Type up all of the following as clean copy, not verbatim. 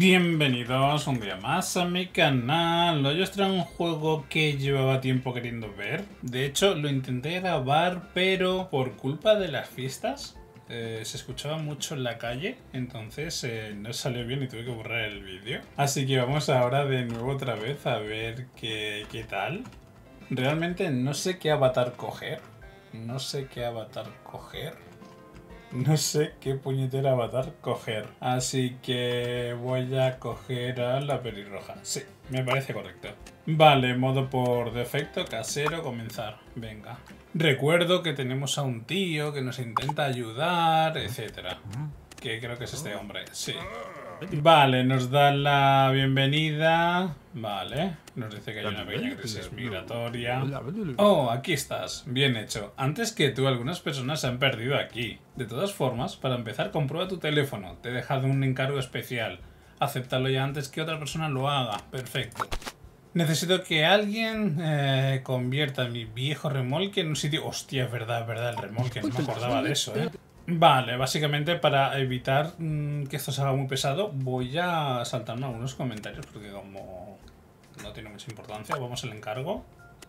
Bienvenidos un día más a mi canal. Hoy os traigo un juego que llevaba tiempo queriendo ver. De hecho, lo intenté grabar, pero por culpa de las fiestas se escuchaba mucho en la calle, entonces no salió bien y tuve que borrar el vídeo. Así que vamos ahora de nuevo otra vez a ver qué tal. Realmente no sé qué avatar coger. No sé qué avatar coger. No sé qué puñetera avatar coger. Así que voy a coger a la pelirroja. Sí, me parece correcto. Vale, modo por defecto, casero, comenzar. Venga. Recuerdo que tenemos a un tío que nos intenta ayudar, etcétera. Que creo que es este hombre, sí. Vale, nos da la bienvenida. Vale, nos dice que hay una pequeña crisis migratoria. Oh, aquí estás. Bien hecho. Antes que tú, algunas personas se han perdido aquí. De todas formas, para empezar, comprueba tu teléfono. Te he dejado un encargo especial. Acéptalo ya antes que otra persona lo haga. Perfecto. Necesito que alguien convierta mi viejo remolque en un sitio... Hostia, es verdad, el remolque. No me acordaba de eso, ¿eh? Vale, básicamente para evitar que esto se haga muy pesado, voy a saltarme algunos comentarios porque como no tiene mucha importancia, vamos al encargo.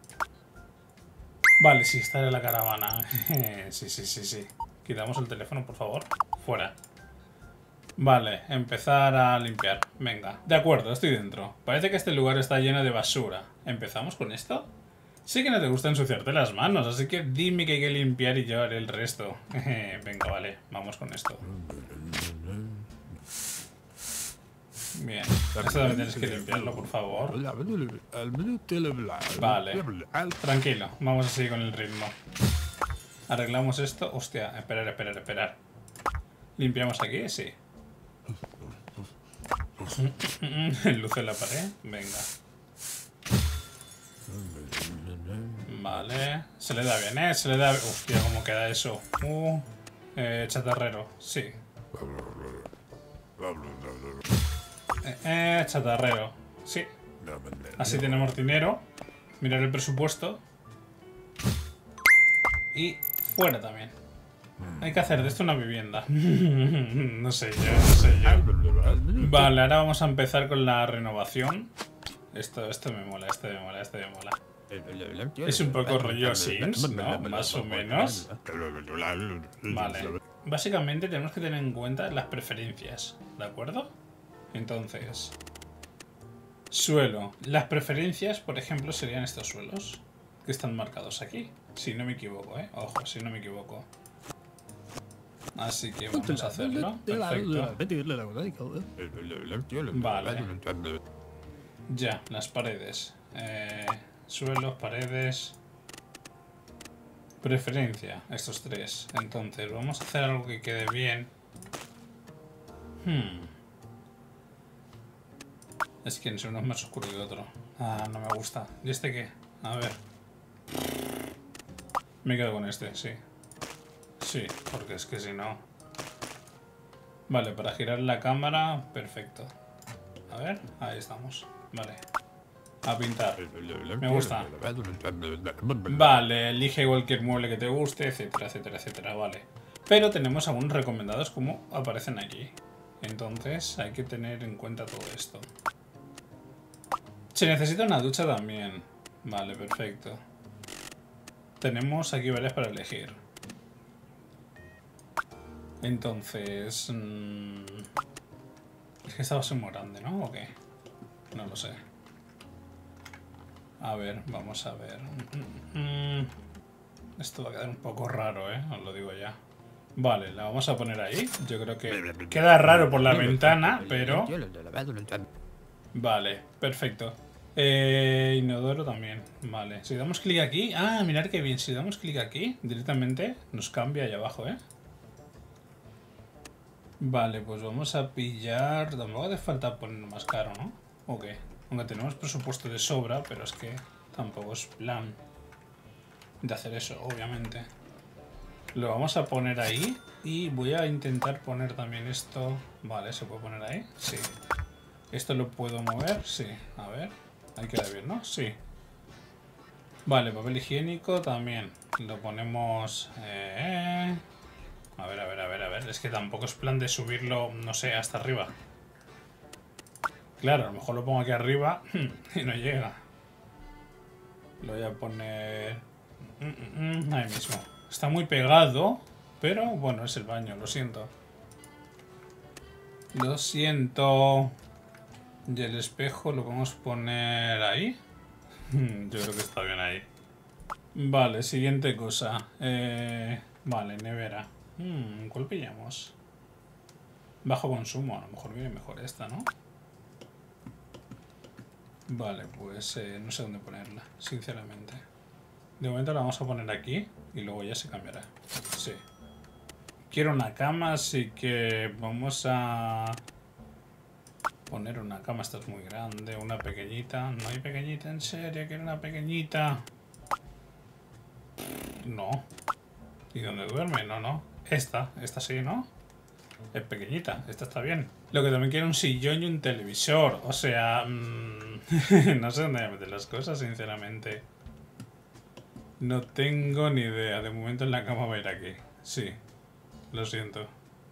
Vale, sí, está en la caravana. Sí. Quitamos el teléfono, por favor. Fuera. Vale, empezar a limpiar. Venga. De acuerdo, estoy dentro. Parece que este lugar está lleno de basura. ¿Empezamos con esto? Sé que no te gusta ensuciarte las manos, así que dime que hay que limpiar y yo haré el resto. Venga, vale, vamos con esto. Bien, esto también tienes que limpiarlo, por favor. Vale, tranquilo, vamos a seguir con el ritmo. Arreglamos esto. Hostia, esperar. Limpiamos aquí, sí. Luz en la pared, venga. Vale, se le da bien, se le da... Hostia, cómo queda eso. Chatarrero, sí. Chatarrero, sí. Así tenemos dinero. Mirar el presupuesto. Y fuera también. Hay que hacer de esto una vivienda. No sé yo. Vale, ahora vamos a empezar con la renovación. Esto me mola. Es un poco rollo Sims, ¿no? Más o menos. Vale. Básicamente tenemos que tener en cuenta las preferencias, ¿de acuerdo? Entonces, suelo. Las preferencias, por ejemplo, serían estos suelos que están marcados aquí. Si no me equivoco, ¿eh? Ojo, si no me equivoco. Así que vamos a hacerlo. Perfecto. Vale. Ya, las paredes. Suelos, paredes. Preferencia, estos tres. Entonces, vamos a hacer algo que quede bien. Es que uno es más oscuro que otro. Ah, no me gusta. ¿Y este qué? A ver. Me quedo con este, sí. Sí, porque es que si no... Vale, para girar la cámara, perfecto. A ver, ahí estamos. Vale. A pintar. Me gusta. Vale, elige cualquier mueble que te guste, etcétera. Vale. Pero tenemos algunos recomendados como aparecen aquí. Entonces hay que tener en cuenta todo esto. Se necesita una ducha también. Vale, perfecto. Tenemos aquí varias para elegir. Entonces... es que esta va a ser muy grande, ¿no? ¿O qué? No lo sé. A ver, vamos a ver. Esto va a quedar un poco raro, ¿eh? Os lo digo ya. Vale, la vamos a poner ahí. Yo creo que queda raro por la ventana, pero... Vale, perfecto. Inodoro también. Vale, si damos clic aquí... Ah, mirad qué bien. Si damos clic aquí, directamente nos cambia ahí abajo, ¿eh? Vale, pues vamos a pillar... Tampoco hace falta ponerlo más caro, ¿no? ¿O qué? Aunque tenemos presupuesto de sobra, pero es que tampoco es plan de hacer eso, obviamente. Lo vamos a poner ahí y voy a intentar poner también esto. Vale, ¿se puede poner ahí? Sí. ¿Esto lo puedo mover? Sí. A ver. Ahí queda bien, ¿no? Sí. Vale, papel higiénico también. Lo ponemos... A ver. Es que tampoco es plan de subirlo, no sé, hasta arriba. Claro, a lo mejor lo pongo aquí arriba y no llega. Lo voy a poner ahí mismo. Está muy pegado, pero bueno, es el baño, lo siento. Lo siento. Y el espejo lo podemos poner ahí. Yo creo que está bien ahí. Vale, siguiente cosa. Vale, nevera. ¿Cuál pillamos? Bajo consumo, a lo mejor viene mejor esta, ¿no? Vale, pues no sé dónde ponerla, sinceramente. De momento la vamos a poner aquí y luego ya se cambiará. Sí. Quiero una cama, así que vamos a poner una cama. Esta es muy grande, una pequeñita. No hay pequeñita, en serio, quiero una pequeñita. No. ¿Y dónde duerme? No. Esta sí, ¿no? Es pequeñita, esta está bien. Lo que también quiero un sillón y un televisor. O sea, no sé dónde meter las cosas, sinceramente. No tengo ni idea. De momento en la cama va a ir aquí. Sí, lo siento.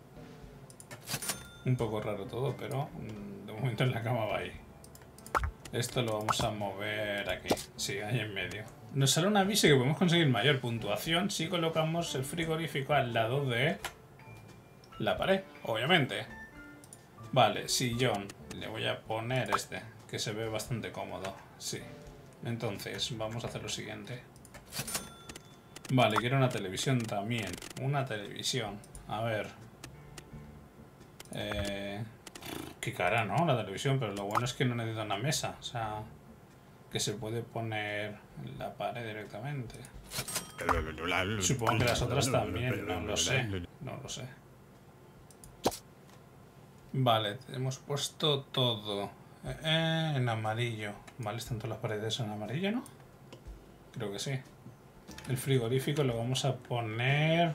Un poco raro todo, pero de momento en la cama va ahí. Esto lo vamos a mover aquí. Sí, ahí en medio. Nos sale un aviso que podemos conseguir mayor puntuación si colocamos el frigorífico al lado de la pared, obviamente. Vale, sillón. Le voy a poner este, que se ve bastante cómodo. Sí. Entonces, vamos a hacer lo siguiente. Vale, quiero una televisión también. Una televisión. A ver. Qué cara, ¿no? La televisión, pero lo bueno es que no necesita una mesa. O sea, que se puede poner en la pared directamente. Supongo que las otras también, no lo sé. No lo sé. Vale, hemos puesto todo en amarillo. Vale, están todas las paredes en amarillo, ¿no? Creo que sí. El frigorífico lo vamos a poner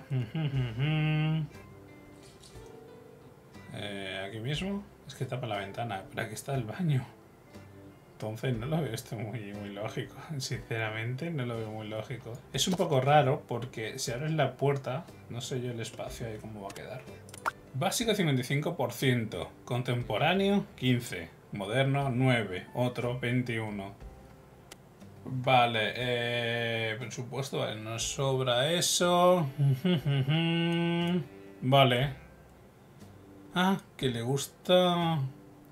aquí mismo. Es que tapa la ventana, pero aquí está el baño. Entonces no lo veo esto muy lógico. Sinceramente no lo veo muy lógico. Es un poco raro porque si abres la puerta, no sé yo el espacio ahí cómo va a quedar. Básico 55%, contemporáneo 15%, moderno 9%, otro 21%. Vale, presupuesto, vale, nos sobra eso. Vale. Ah, que le gusta.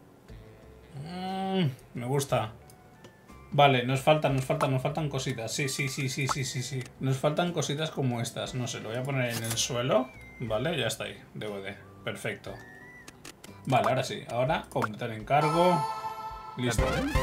Me gusta. Vale, nos faltan cositas. Sí. Nos faltan cositas como estas. No sé, lo voy a poner en el suelo. Vale, ya está ahí. DVD. Perfecto. Vale, ahora sí. Ahora, completar encargo. Listo.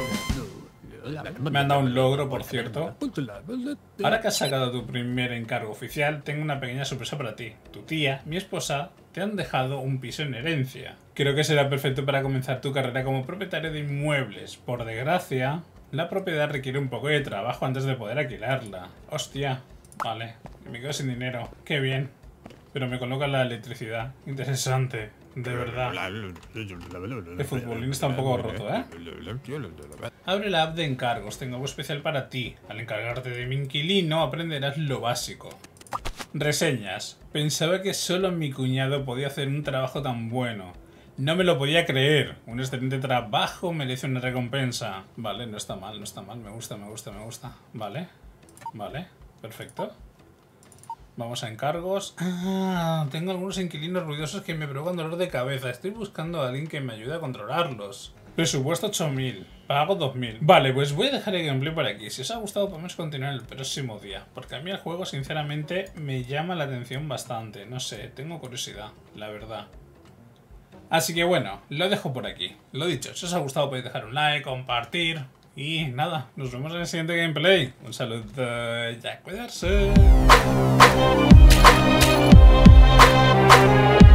Me han dado un logro, por cierto. Ahora que has sacado tu primer encargo oficial, tengo una pequeña sorpresa para ti. Tu tía, mi esposa, te han dejado un piso en herencia. Creo que será perfecto para comenzar tu carrera como propietario de inmuebles. Por desgracia, la propiedad requiere un poco de trabajo antes de poder alquilarla. Hostia. Vale. Me quedo sin dinero. Qué bien. Pero me coloca la electricidad. Interesante. De verdad. El futbolín está un poco roto, ¿eh? Abre la app de encargos. Tengo algo especial para ti. Al encargarte de mi inquilino aprenderás lo básico. Reseñas. Pensaba que solo mi cuñado podía hacer un trabajo tan bueno. No me lo podía creer. Un excelente trabajo merece una recompensa. Vale, no está mal, no está mal. Me gusta. Vale. Vale, perfecto. Vamos a encargos. Ah, tengo algunos inquilinos ruidosos que me provocan dolor de cabeza. Estoy buscando a alguien que me ayude a controlarlos. Presupuesto 8.000. Pago 2.000. Vale, pues voy a dejar el gameplay por aquí. Si os ha gustado podemos continuar el próximo día. Porque a mí el juego sinceramente me llama la atención bastante. No sé, tengo curiosidad, la verdad. Así que bueno, lo dejo por aquí. Lo dicho, si os ha gustado podéis dejar un like, compartir. Y nada, nos vemos en el siguiente gameplay. Un saludo y a cuidarse.